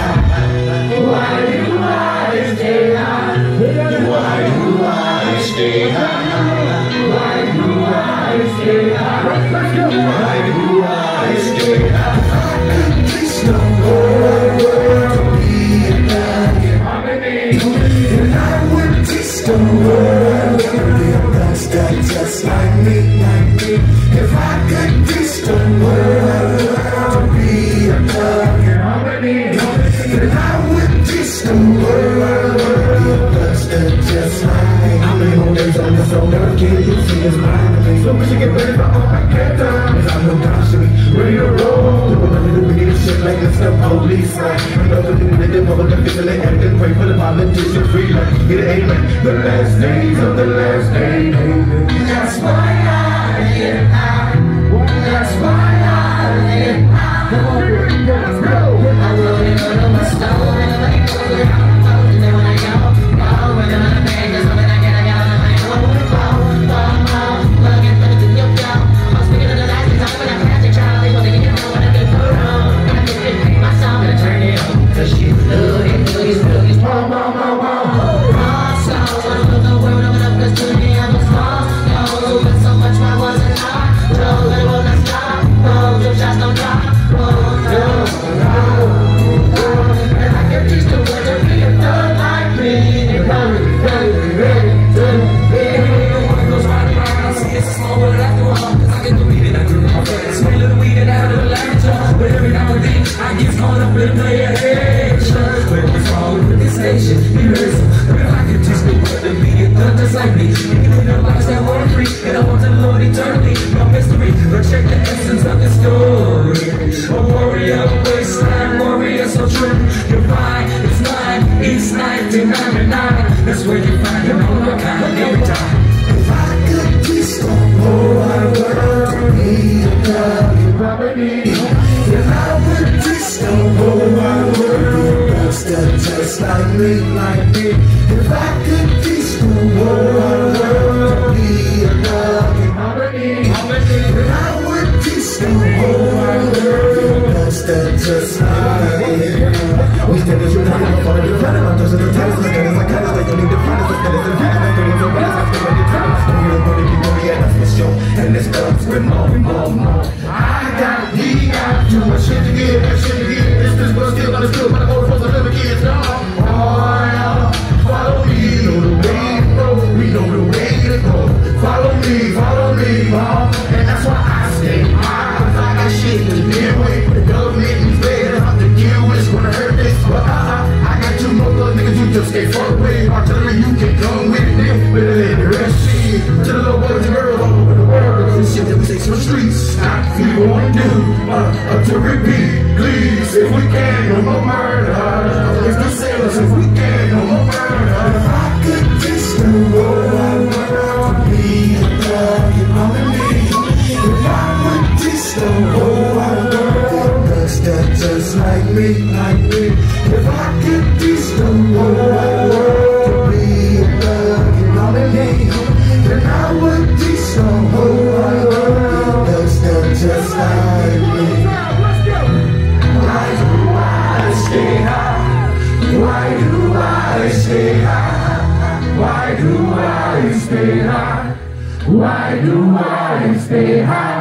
Why do I stay high? Why do I stay high? Why do I stay high? Why do I stay high? There's nowhere to be harmony, and I would taste the world to be a monster just like me, like me. If I could taste the world to be a thug in harmony, then I would taste the world to be a monster just like me. How many more days on this old earth can you see is mine? So we should get ready for all my cat time. Cause I know God should be ready to roll. Do another do we get shit like it's the police right? Another thing that they mother the bitch and they act and pray for the politician free like get an amen. The last days of the last day. That's why I get high. That's why I get high. Come on, let's go. I will be good on my stone and I'm like, oh, and then when I go, we're gonna bang this woman again. That's where you find your own kind every time. If I could taste the whole wide world to be a thug in harmony, then I would taste the whole wide world. Monster just like me, like me. If I could taste the whole wide world to be a thug in harmony, then I would taste the whole wide world. Monster just like me. We stand as united for the defendant. I'm just a terrorist. Like I don't need the finest. Let's get it in hand. I'm going to the best. I'm going to tell us. I'm going to be money and that's for sure. And this comes with more. I got, he got too much shit to give. This was still understood by the old folks that never kids. No. Follow me. Know the way to go. We know the way to go. Follow me, and that's why I stay high. Cause I got shit to deal with. The government is better. I'm the deal with. It's gonna hurt this. But I got two more little niggas you just can't fuck with. Artillery, you can come with it. Better let the rest shit. To the little boys and girls all over the world. This shit that we take to the streets. Not if you wanna do, to repeat. Please, if we can, no more murder. If the sailors, if we can, no more murder. If I could taste the world, I would be a thug in harmony. If I would taste the whole wide world, that just like me, like me. If I could taste the whole wide world to be a thug in harmony, then I would taste the whole wide world. That's just like me. Why do I stay high? Why do I stay high? Why do I stay high? Why do I stay high?